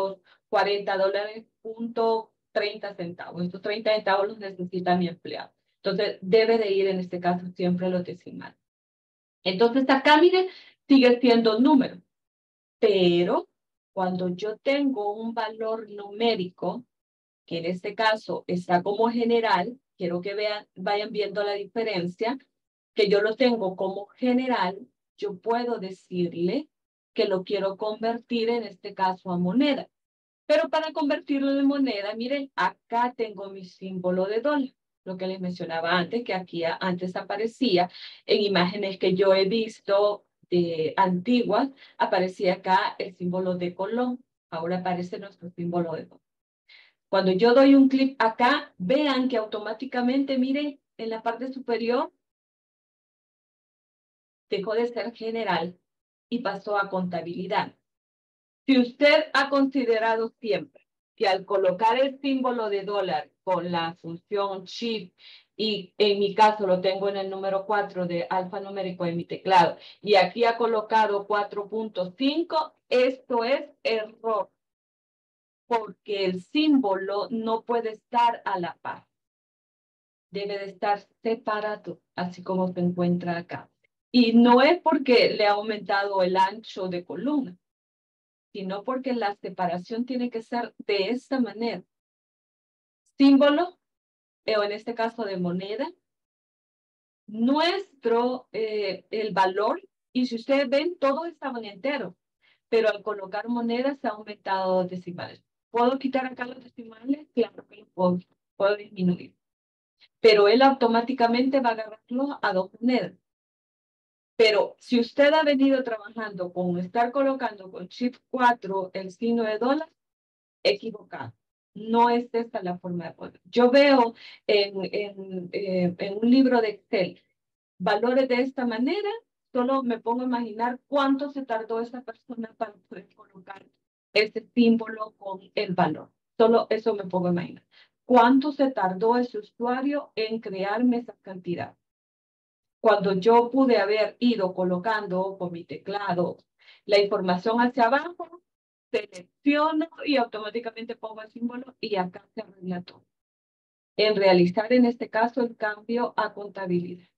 $340 punto 30 centavos. Estos 30 centavos los necesita mi empleado. Entonces, debe de ir en este caso siempre los decimales. Entonces, acá, miren, sigue siendo número. Pero cuando yo tengo un valor numérico, que en este caso está como general, quiero que vean, vayan viendo la diferencia, que yo lo tengo como general, yo puedo decirle que lo quiero convertir en este caso a moneda. Pero para convertirlo en moneda, miren, acá tengo mi símbolo de dólar. Lo que les mencionaba antes, que aquí antes aparecía en imágenes que yo he visto antiguas, aparecía acá el símbolo de Colón. Ahora aparece nuestro símbolo de dólar. Cuando yo doy un clic acá, vean que automáticamente, miren, en la parte superior, dejó de ser general y pasó a contabilidad. Si usted ha considerado siempre que al colocar el símbolo de dólar con la función Shift, y en mi caso lo tengo en el número 4 de alfanumérico en mi teclado, y aquí ha colocado 4.5, esto es error, porque el símbolo no puede estar a la par. Debe de estar separado, así como se encuentra acá. Y no es porque le ha aumentado el ancho de columna, sino porque la separación tiene que ser de esta manera. Símbolo, o en este caso de moneda, el valor, y si ustedes ven, todo estaba en entero, pero al colocar monedas se ha aumentado decimales. ¿Puedo quitar acá los decimales? Claro que lo puedo disminuir. Pero él automáticamente va a agarrarlo a dos monedas. Pero si usted ha venido trabajando con estar colocando con Shift 4 el signo de dólar, equivocado. No es esta la forma de poner. Yo veo en un libro de Excel valores de esta manera, solo me pongo a imaginar cuánto se tardó esa persona para poder colocar ese símbolo con el valor. Solo eso me pongo a imaginar. ¿Cuánto se tardó ese usuario en crearme esa cantidad? Cuando yo pude haber ido colocando con mi teclado la información hacia abajo, selecciono y automáticamente pongo el símbolo y acá se arregla todo. En realizar en este caso el cambio a contabilidad.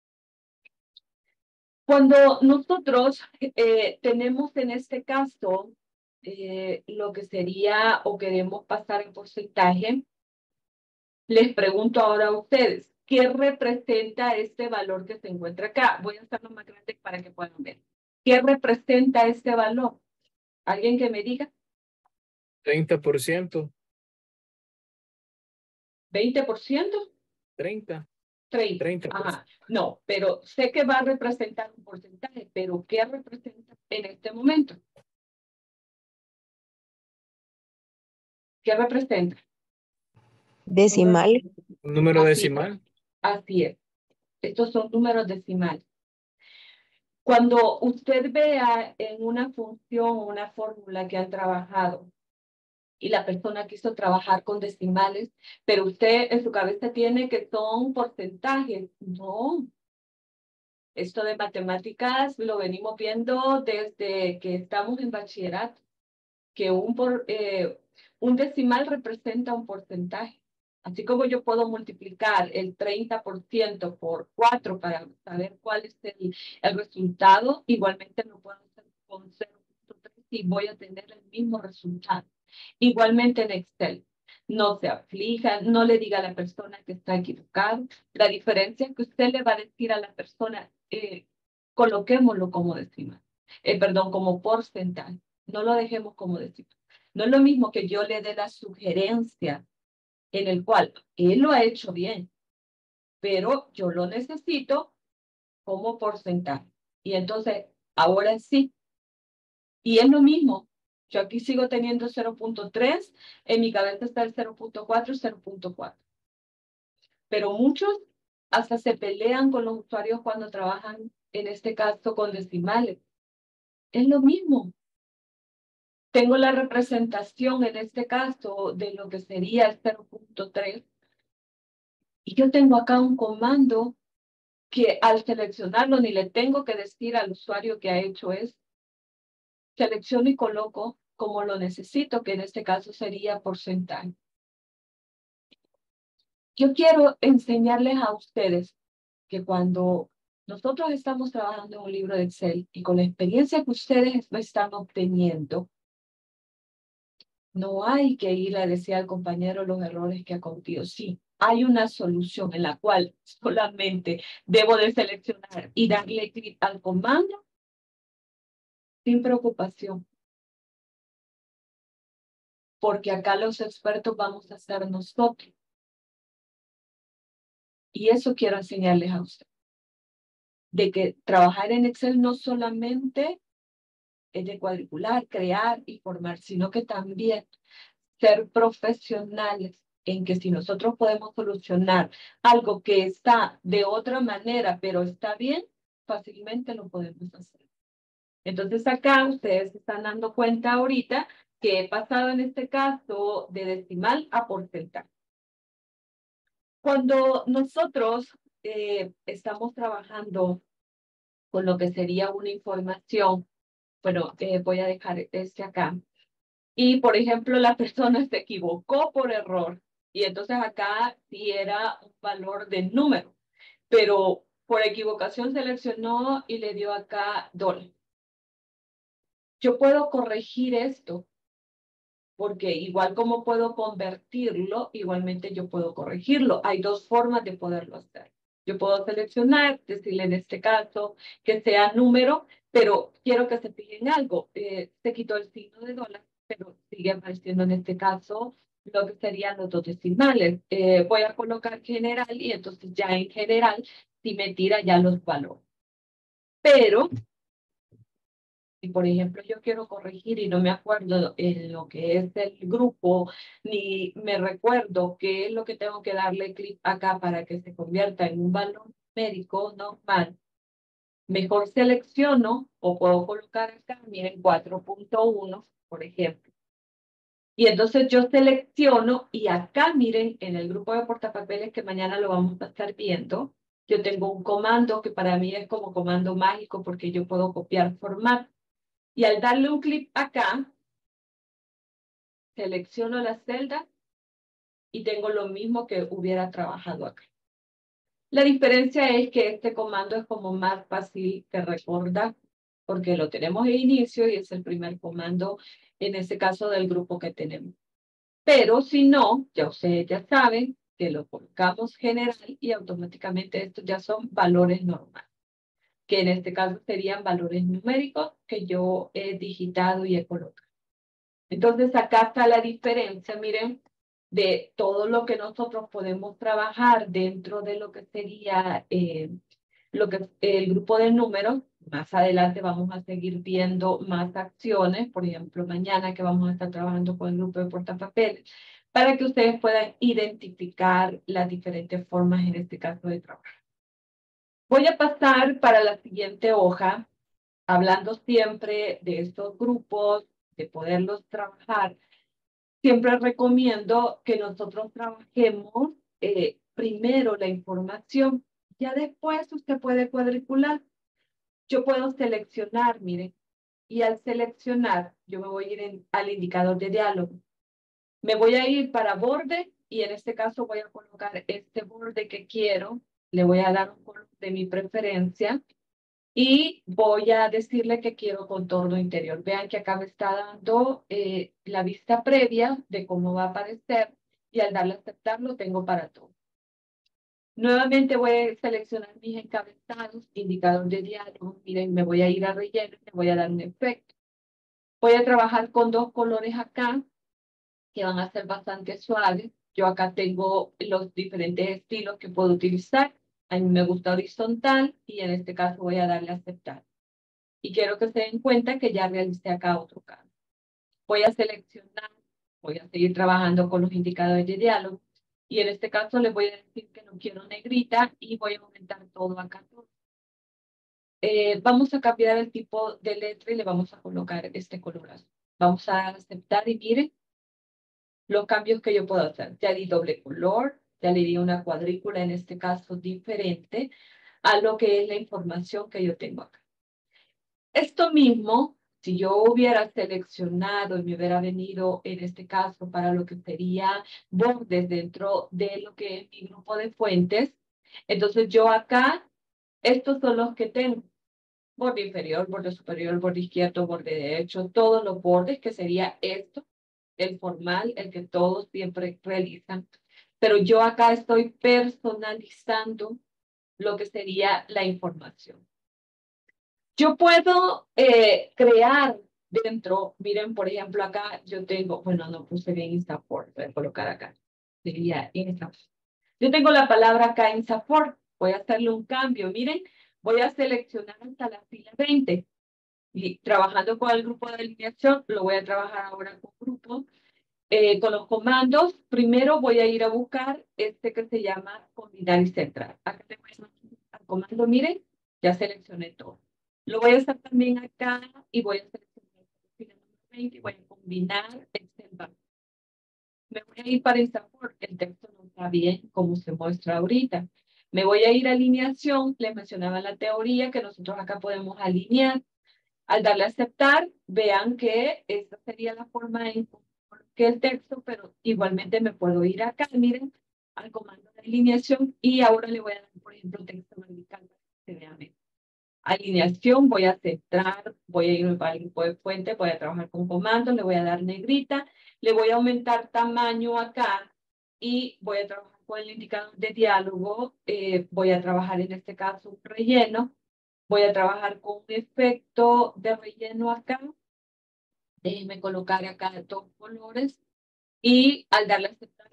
Cuando nosotros tenemos en este caso lo que sería o queremos pasar en porcentaje, les pregunto ahora a ustedes, ¿qué representa este valor que se encuentra acá? Voy a hacerlo más grande para que puedan ver. ¿Qué representa este valor? ¿Alguien que me diga? 30%. 20%, 30. 30. 30%. Ajá. No, pero sé que va a representar un porcentaje, pero ¿qué representa en este momento? ¿Qué representa? Decimal. Un número Así, decimal. así es. Estos son números decimales. Cuando usted vea en una función o una fórmula que han trabajado y la persona quiso trabajar con decimales, pero usted en su cabeza tiene que son porcentajes. No. Esto de matemáticas lo venimos viendo desde que estamos en bachillerato, que un decimal representa un porcentaje. Así como yo puedo multiplicar el 30% por 4 para saber cuál es el resultado, igualmente lo puedo hacer con 0.3 y voy a tener el mismo resultado. Igualmente en Excel. No se aflija, no le diga a la persona que está equivocado. La diferencia es que usted le va a decir a la persona, coloquémoslo como decimal, perdón, como porcentaje. No lo dejemos como decimal. No es lo mismo que yo le dé la sugerencia en el cual él lo ha hecho bien, pero yo lo necesito como porcentaje. Y entonces, ahora sí. Y es lo mismo. Yo aquí sigo teniendo 0.3, en mi cabeza está el 0.4, 0.4. Pero muchos hasta se pelean con los usuarios cuando trabajan, en este caso, con decimales. Es lo mismo. Tengo la representación, en este caso, de lo que sería el 0.3. Y yo tengo acá un comando que al seleccionarlo ni le tengo que decir al usuario que ha hecho es, selecciono y coloco como lo necesito, que en este caso sería porcentaje. Yo quiero enseñarles a ustedes que cuando nosotros estamos trabajando en un libro de Excel y con la experiencia que ustedes están obteniendo, no hay que ir a decir al compañero los errores que ha cometido. Sí, hay una solución en la cual solamente debo de seleccionar y darle clic al comando sin preocupación. Porque acá los expertos vamos a ser nosotros. Y eso quiero enseñarles a ustedes. De que trabajar en Excel no solamente es de cuadricular, crear y formar, sino que también ser profesionales en que si nosotros podemos solucionar algo que está de otra manera, pero está bien, fácilmente lo podemos hacer. Entonces acá ustedes se están dando cuenta ahorita que he pasado en este caso de decimal a porcentaje. Cuando nosotros estamos trabajando con lo que sería una información, bueno, voy a dejar este acá, y por ejemplo la persona se equivocó por error, y entonces acá sí era un valor de número, pero por equivocación seleccionó y le dio acá $. Yo puedo corregir esto, porque igual como puedo convertirlo, igualmente yo puedo corregirlo. Hay dos formas de poderlo hacer. Yo puedo seleccionar, decirle en este caso que sea número, pero quiero que se fijen algo. Se quitó el signo de $, pero sigue apareciendo en este caso lo que serían los dos decimales. Voy a colocar general y entonces ya en general sí me tira ya los valores. Pero si, por ejemplo, yo quiero corregir y no me acuerdo en lo que es el grupo, ni me recuerdo qué es lo que tengo que darle clic acá para que se convierta en un valor numérico normal, mejor selecciono o puedo colocar acá, miren, 4.1, por ejemplo. Y entonces yo selecciono y acá, miren, en el grupo de portapapeles que mañana lo vamos a estar viendo, yo tengo un comando que para mí es como comando mágico porque yo puedo copiar formato. Y al darle un clic acá, selecciono la celda y tengo lo mismo que hubiera trabajado acá. La diferencia es que este comando es como más fácil de recordar porque lo tenemos de inicio y es el primer comando, en este caso del grupo que tenemos. Pero si no, ya ustedes ya saben que lo colocamos general y automáticamente estos ya son valores normales. que en este caso serían valores numéricos que yo he digitado y he colocado. Entonces acá está la diferencia, miren, de todo lo que nosotros podemos trabajar dentro de lo que sería lo que el grupo de números. Más adelante vamos a seguir viendo más acciones, por ejemplo, mañana que vamos a estar trabajando con el grupo de portapapeles, para que ustedes puedan identificar las diferentes formas en este caso de trabajar. Voy a pasar para la siguiente hoja, hablando siempre de estos grupos, de poderlos trabajar. Siempre recomiendo que nosotros trabajemos primero la información, ya después usted puede cuadricular. Yo puedo seleccionar, miren, y al seleccionar, yo me voy a ir al indicador de diálogo. Me voy a ir para borde y en este caso voy a colocar este borde que quiero. Le voy a dar un color de mi preferencia y voy a decirle que quiero contorno interior. Vean que acá me está dando la vista previa de cómo va a aparecer y al darle a aceptar lo tengo para todo. Nuevamente voy a seleccionar mis encabezados, indicador de diálogo. Miren, me voy a ir a relleno y le voy a dar un efecto. Voy a trabajar con dos colores acá que van a ser bastante suaves. Yo acá tengo los diferentes estilos que puedo utilizar. A mí me gusta horizontal y en este caso voy a darle a aceptar. Y quiero que se den cuenta que ya realicé acá otro cambio. Voy a seleccionar, voy a seguir trabajando con los indicadores de diálogo. Y en este caso les voy a decir que no quiero negrita y voy a aumentar todo acá. Vamos a cambiar el tipo de letra y le vamos a colocar este color azul. Vamos a aceptar y miren los cambios que yo puedo hacer. Ya di doble color, ya le di una cuadrícula, en este caso diferente a lo que es la información que yo tengo acá. Esto mismo, si yo hubiera seleccionado y me hubiera venido en este caso para lo que sería bordes dentro de lo que es mi grupo de fuentes, entonces yo acá, estos son los que tengo. Borde inferior, borde superior, borde izquierdo, borde derecho, todos los bordes que sería esto, el formal, el que todos siempre realizan. Pero yo acá estoy personalizando lo que sería la información. Yo puedo crear dentro, miren, por ejemplo, acá yo tengo, bueno, no puse bien InstaFort, voy a colocar acá, sería InstaFort. Yo tengo la palabra acá InstaFort, voy a hacerle un cambio, miren, voy a seleccionar hasta la fila 20 y trabajando con el grupo de alineación, lo voy a trabajar ahora con grupo. Con los comandos, primero voy a ir a buscar este que se llama combinar y centrar. Acá tengo el comando, miren, ya seleccioné todo. Lo voy a hacer también acá y voy a seleccionar el fila número 20 y voy a combinar Excel. Me voy a ir para InstaFort, el texto no está bien como se muestra ahorita. Me voy a ir a alineación, les mencionaba la teoría que nosotros acá podemos alinear. Al darle a aceptar, vean que esta sería la forma en que el texto, pero igualmente me puedo ir acá, miren, al comando de alineación y ahora le voy a dar, por ejemplo, texto vertical para que se vea mejor. Alineación, voy a centrar, voy a irme para el grupo de fuente, voy a trabajar con comandos, le voy a dar negrita, le voy a aumentar tamaño acá y voy a trabajar con el indicador de diálogo, voy a trabajar en este caso un relleno, voy a trabajar con un efecto de relleno acá, déjenme colocar acá dos colores y al darle a aceptar,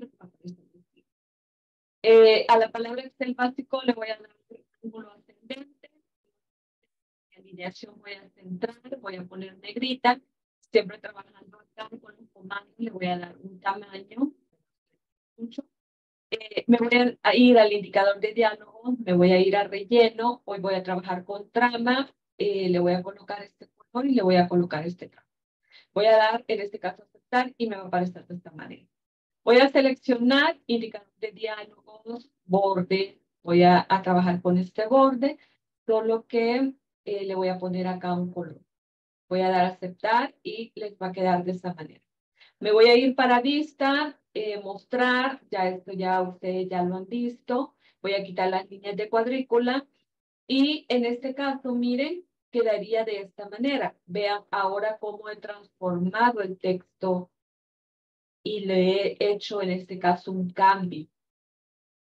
a la palabra Excel básico le voy a dar un ángulo ascendente. Alineación voy a centrar, voy a poner negrita, siempre trabajando acá con los comandos, le voy a dar un tamaño, mucho. Me voy a ir al indicador de diálogo, me voy a ir a relleno, hoy voy a trabajar con trama, le voy a colocar este color y le voy a colocar este trama. Voy a dar, en este caso, aceptar y me va a aparecer de esta manera. Voy a seleccionar indicador de diálogos, borde, voy a trabajar con este borde, solo que le voy a poner acá un color. Voy a dar a aceptar y les va a quedar de esta manera. Me voy a ir para vista, mostrar, ya esto ya ustedes ya lo han visto. Voy a quitar las líneas de cuadrícula y en este caso, miren, quedaría de esta manera. Vean ahora cómo he transformado el texto y le he hecho en este caso un cambio.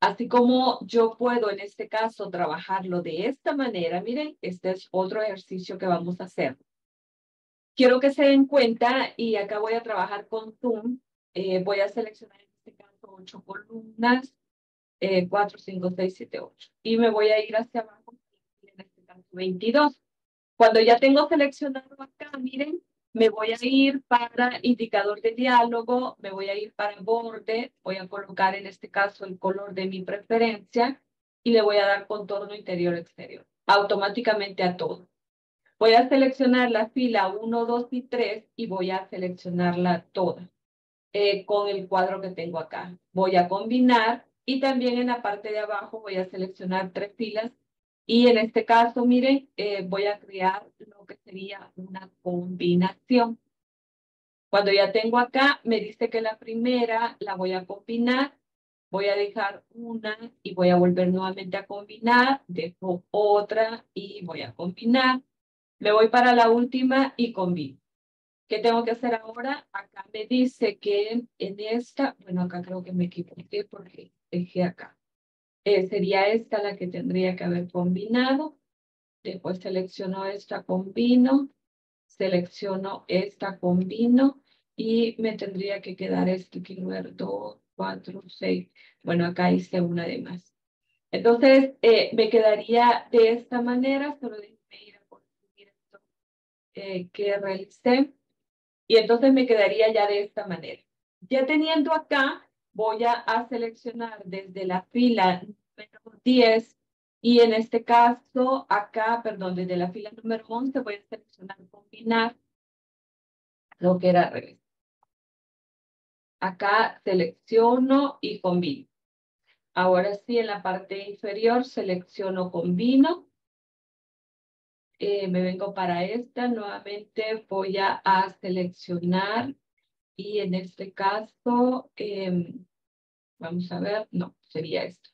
Así como yo puedo en este caso trabajarlo de esta manera, miren, este es otro ejercicio que vamos a hacer. Quiero que se den cuenta, y acá voy a trabajar con Zoom, voy a seleccionar en este caso 8 columnas, 4, 5, 6, 7, 8. Y me voy a ir hacia abajo, en este caso 22. Cuando ya tengo seleccionado acá, miren, me voy a ir para indicador de diálogo, me voy a ir para borde, voy a colocar en este caso el color de mi preferencia y le voy a dar contorno interior-exterior, automáticamente a todo. Voy a seleccionar la fila 1, 2 y 3 y voy a seleccionarla toda con el cuadro que tengo acá. Voy a combinar y también en la parte de abajo voy a seleccionar 3 filas y en este caso, miren, voy a crear lo que sería una combinación. Cuando ya tengo acá, me dice que la primera la voy a combinar, voy a dejar una y voy a volver nuevamente a combinar, dejo otra y voy a combinar. Me voy para la última y combino. ¿Qué tengo que hacer ahora? Acá me dice que en esta, bueno, acá creo que me equivoqué porque dejé acá. Sería esta la que tendría que haber combinado. Después selecciono esta, combino. Selecciono esta, combino. Y me tendría que quedar este, quiero ver, 2, 4, 6. Bueno, acá hice una de más. Entonces, me quedaría de esta manera. Solo déjenme ir a construir esto que realicé. Y entonces me quedaría ya de esta manera. Ya teniendo acá, voy a seleccionar desde la fila número 10 y en este caso, acá, perdón, desde la fila número 11 voy a seleccionar combinar lo que era al revés. Acá selecciono y combino. Ahora sí, en la parte inferior selecciono combino. Me vengo para esta, nuevamente voy a seleccionar y en este caso, vamos a ver, no, sería esto.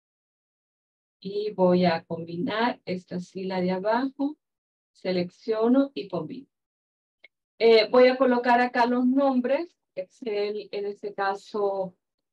Y voy a combinar esta fila de abajo, selecciono y combino. Voy a colocar acá los nombres, Excel en este caso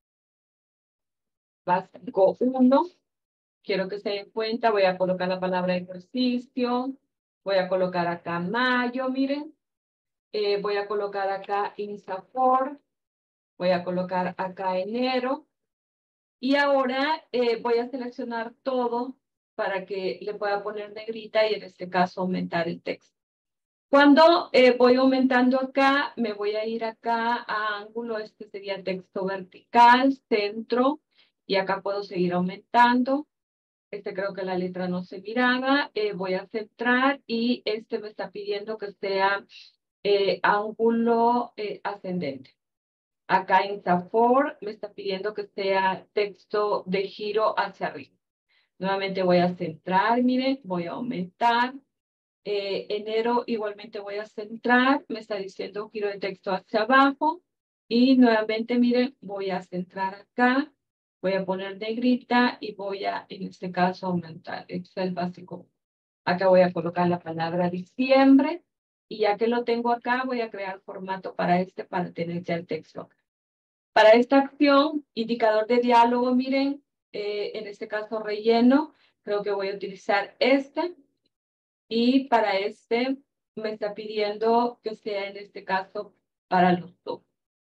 básico 1. Quiero que se den cuenta, voy a colocar la palabra ejercicio, voy a colocar acá mayo, miren. Voy a colocar acá INSAFOR, voy a colocar acá enero. Y ahora voy a seleccionar todo para que le pueda poner negrita y en este caso aumentar el texto. Cuando voy aumentando acá, me voy a ir acá a ángulo, este sería texto vertical, centro, y acá puedo seguir aumentando. Este creo que la letra no se miraba, voy a centrar y este me está pidiendo que sea ángulo ascendente. Acá en INSAFOR me está pidiendo que sea texto de giro hacia arriba. Nuevamente voy a centrar, miren, voy a aumentar. Enero igualmente voy a centrar, me está diciendo giro de texto hacia abajo. Y nuevamente, miren, voy a centrar acá, voy a poner negrita y voy a, en este caso, aumentar. Excel básico. Acá voy a colocar la palabra diciembre. Y ya que lo tengo acá, voy a crear formato para este, para tener ya el texto acá. Para esta acción, indicador de diálogo, miren, en este caso relleno, creo que voy a utilizar este. Y para este me está pidiendo que sea en este caso para los dos.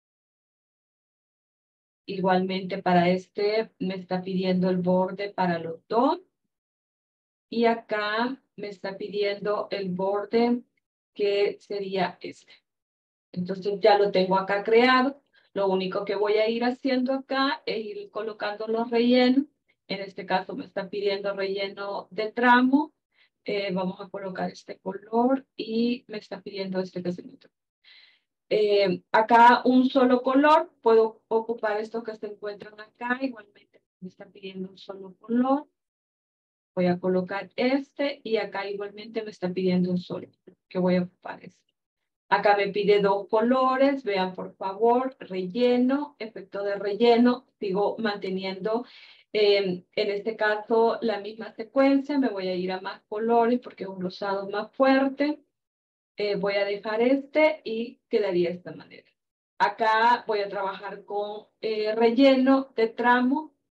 Igualmente para este me está pidiendo el borde para los dos. Y acá me está pidiendo el borde que sería este. Entonces ya lo tengo acá creado. Lo único que voy a ir haciendo acá es ir colocando los rellenos. En este caso me está pidiendo relleno de tramo. Vamos a colocar este color y me está pidiendo este que es el otro. Acá un solo color. Puedo ocupar estos que se encuentran acá. Igualmente me está pidiendo un solo color. Voy a colocar este y acá igualmente me está pidiendo un solo que voy a ocupar este. Acá me pide dos colores, vean por favor, relleno, efecto de relleno, sigo manteniendo en este caso la misma secuencia, me voy a ir a más colores porque es un rosado más fuerte, voy a dejar este y quedaría de esta manera. Acá voy a trabajar con relleno de tramo,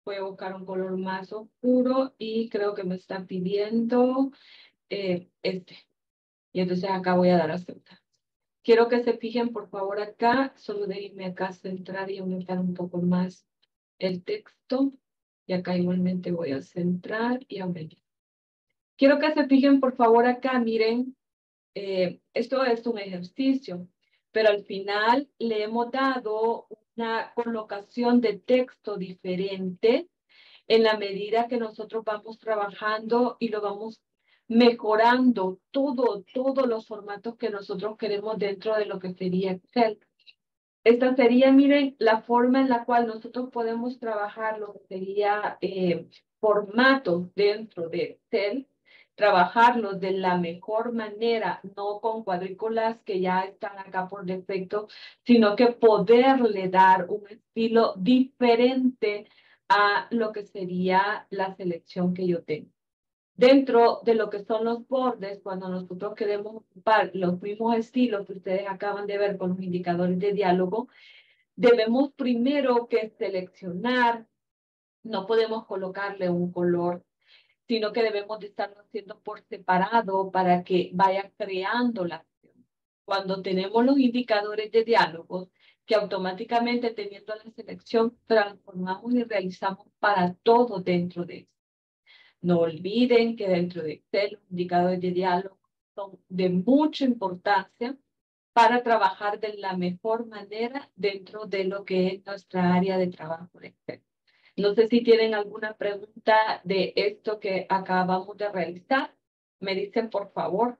Voy a buscar un color más oscuro y creo que me está pidiendo este. Y entonces acá voy a dar a aceptar. Quiero que se fijen, por favor, acá. Solo déjenme acá centrar y aumentar un poco más el texto. Y acá igualmente voy a centrar y aumentar. Quiero que se fijen, por favor, acá. Miren, esto es un ejercicio, pero al final le hemos dado una colocación de texto diferente en la medida que nosotros vamos trabajando y lo vamos mejorando todos los formatos que nosotros queremos dentro de lo que sería Excel. Esta sería, miren, la forma en la cual nosotros podemos trabajar lo que sería formatos dentro de Excel, trabajarlos de la mejor manera, no con cuadrículas que ya están acá por defecto, sino que poderle dar un estilo diferente a lo que sería la selección que yo tengo. Dentro de lo que son los bordes, cuando nosotros queremos ocupar los mismos estilos que ustedes acaban de ver con los indicadores de diálogo, debemos primero que seleccionar, no podemos colocarle un color, sino que debemos de estarlo haciendo por separado para que vaya creando la acción. Cuando tenemos los indicadores de diálogos, que automáticamente teniendo la selección transformamos y realizamos para todo dentro de eso. No olviden que dentro de Excel los indicadores de diálogo son de mucha importancia para trabajar de la mejor manera dentro de lo que es nuestra área de trabajo de Excel. No sé si tienen alguna pregunta de esto que acabamos de realizar. Me dicen, por favor.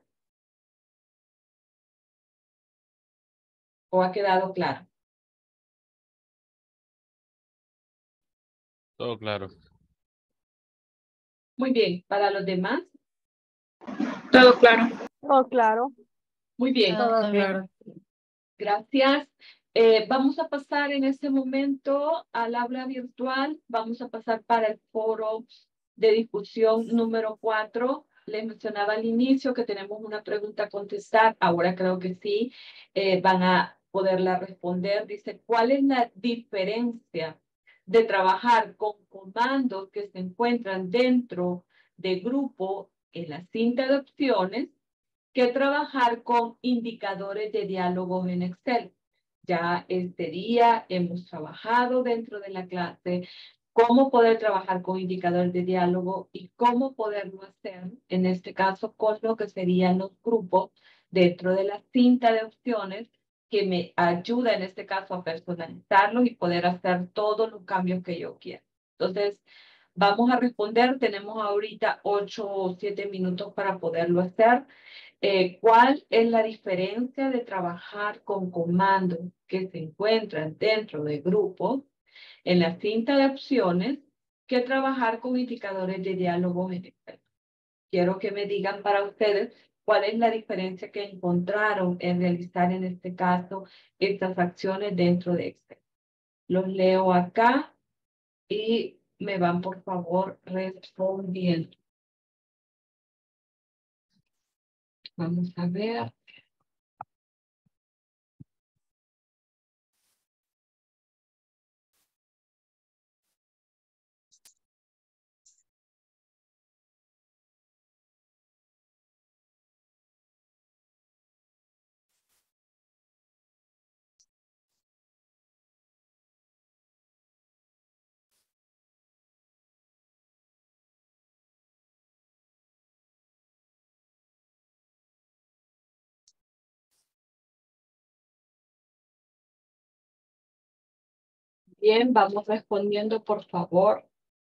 ¿O ha quedado claro? Todo claro. Muy bien. ¿Para los demás? Todo claro. Todo claro. Muy bien. Todo claro. Gracias. Vamos a pasar en este momento al aula virtual. Vamos a pasar para el foro de discusión número 4. Les mencionaba al inicio que tenemos una pregunta a contestar. Ahora creo que sí van a poderla responder. Dice, ¿cuál es la diferencia de trabajar con comandos que se encuentran dentro de grupo en la cinta de opciones que trabajar con indicadores de diálogos en Excel? Ya este día hemos trabajado dentro de la clase cómo poder trabajar con indicadores de diálogo y cómo poderlo hacer, en este caso, con lo que serían los grupos dentro de la cinta de opciones que me ayuda en este caso a personalizarlos y poder hacer todos los cambios que yo quiera. Entonces, vamos a responder. Tenemos ahorita 8 o 7 minutos para poderlo hacer. ¿Cuál es la diferencia de trabajar con comandos que se encuentran dentro de grupos en la cinta de opciones que trabajar con indicadores de diálogo en Excel? Quiero que me digan para ustedes cuál es la diferencia que encontraron en realizar en este caso estas acciones dentro de Excel. Los leo acá y me van por favor respondiendo. Vamos a ver. Bien, vamos respondiendo, por favor.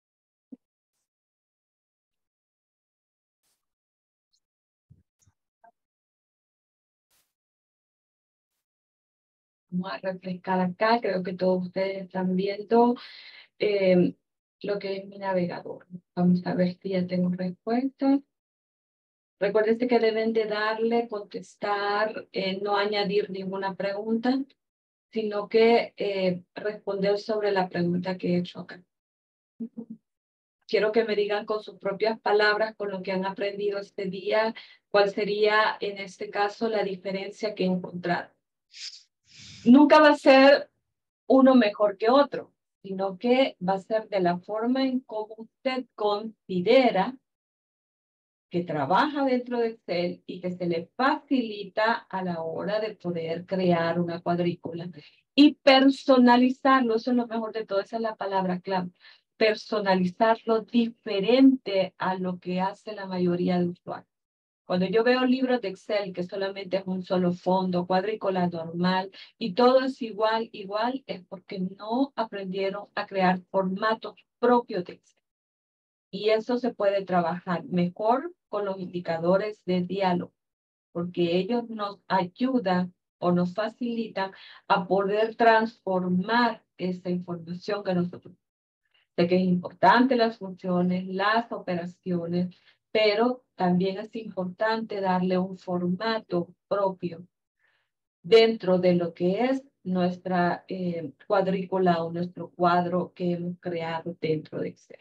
Vamos a refrescar acá. Creo que todos ustedes están viendo lo que es mi navegador. Vamos a ver si ya tengo respuesta. Recuerden que deben de darle, contestar, no añadir ninguna pregunta, sino que responder sobre la pregunta que he hecho acá. Quiero que me digan con sus propias palabras, con lo que han aprendido este día, cuál sería en este caso la diferencia que encontraron. Nunca va a ser uno mejor que otro, sino que va a ser de la forma en cómo usted considera que trabaja dentro de Excel y que se le facilita a la hora de poder crear una cuadrícula y personalizarlo. Eso es lo mejor de todo, esa es la palabra clave. Personalizarlo diferente a lo que hace la mayoría de usuarios. Cuando yo veo libros de Excel que solamente es un solo fondo, cuadrícula normal y todo es igual, es porque no aprendieron a crear formatos propios de Excel. Y eso se puede trabajar mejor con los indicadores de diálogo, porque ellos nos ayudan o nos facilitan a poder transformar esa información que nosotros. Sé que es importante las funciones, las operaciones, pero también es importante darle un formato propio dentro de lo que es nuestra cuadrícula o nuestro cuadro que hemos creado dentro de Excel.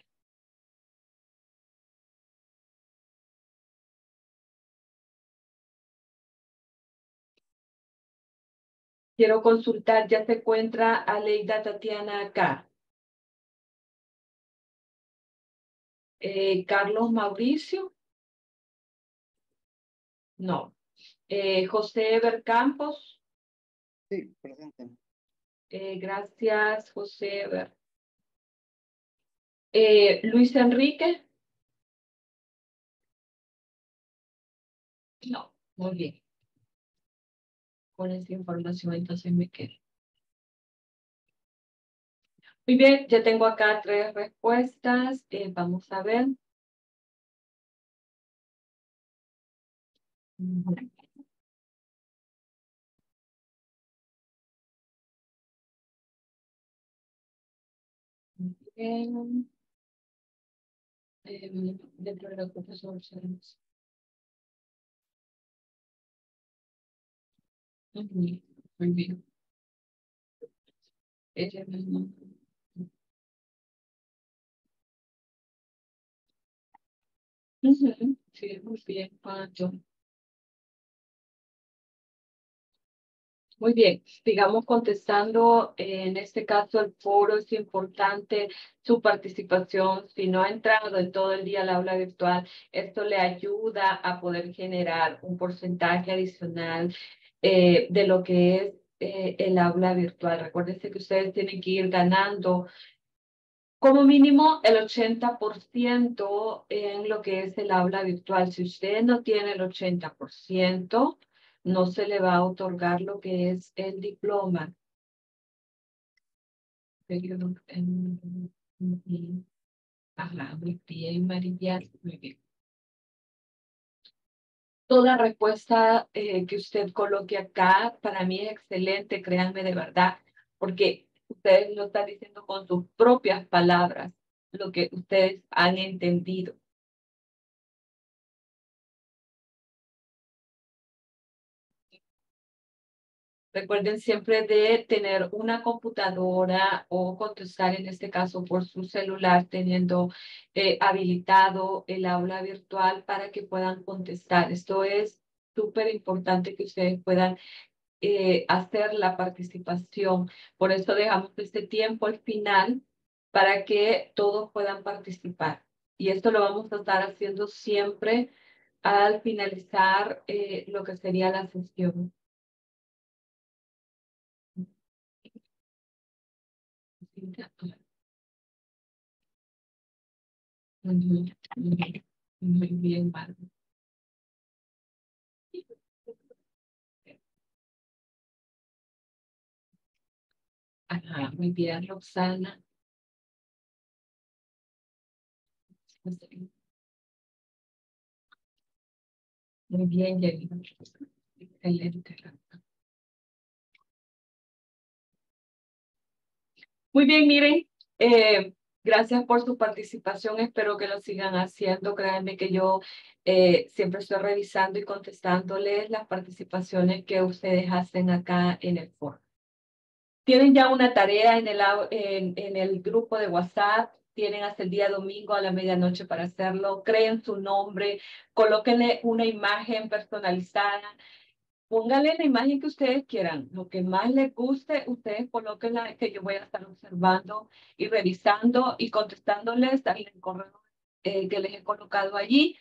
Quiero consultar, ya se encuentra Aleida Tatiana acá. Carlos Mauricio. No. José Eber Campos. Sí, presente. Gracias, José Eber. Luis Enrique. No, muy bien. Con esa información entonces me quedo. Muy bien, ya tengo acá 3 respuestas. Vamos a ver. Muy bien. Dentro de la profesora. Muy bien. Sí, muy bien, Pancho. Muy bien, sigamos contestando. En este caso, el foro es importante su participación. Si no ha entrado en todo el día al aula virtual, esto le ayuda a poder generar un porcentaje adicional de lo que es el aula virtual. Recuérdense que ustedes tienen que ir ganando como mínimo el 80% en lo que es el aula virtual. Si usted no tiene el 80%, no se le va a otorgar lo que es el diploma. Ajá, muy bien, María. Muy bien. Toda respuesta que usted coloque acá, para mí es excelente, créanme de verdad, porque ustedes lo están diciendo con sus propias palabras, lo que ustedes han entendido. Recuerden siempre de tener una computadora o contestar en este caso por su celular, teniendo habilitado el aula virtual para que puedan contestar. Esto es súper importante que ustedes puedan hacer la participación. Por eso dejamos este tiempo al final para que todos puedan participar. Y esto lo vamos a estar haciendo siempre al finalizar lo que sería la sesión. Muy bien, Bárbara. Ajá, muy bien, Roxana. Muy bien, Yelena. Excelente. Muy bien, miren, gracias por su participación. Espero que lo sigan haciendo. Créanme que yo siempre estoy revisando y contestándoles las participaciones que ustedes hacen acá en el foro. Tienen ya una tarea en el grupo de WhatsApp. Tienen hasta el día domingo a la medianoche para hacerlo. Creen su nombre, colóquenle una imagen personalizada. póngale la imagen que ustedes quieran, lo que más les guste, ustedes coloquen la que yo voy a estar observando y revisando y contestándoles al correo que les he colocado allí.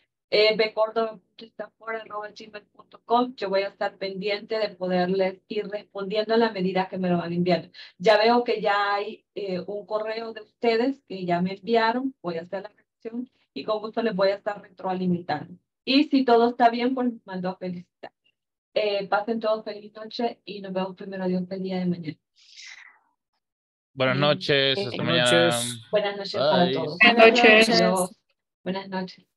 bcordo.estafor@gmail.com. Yo voy a estar pendiente de poderles ir respondiendo a la medida que me lo van enviando. Ya veo que ya hay un correo de ustedes que ya me enviaron, voy a hacer la revisión y con gusto les voy a estar retroalimentando. Y si todo está bien, pues les mando a felicitar. Pasen todos feliz noche y nos vemos primero Dios el día de mañana. Buenas noches, hasta Buenas mañana. noches. Buenas noches para Bye. todos. Buenas noches. Adiós. Buenas noches.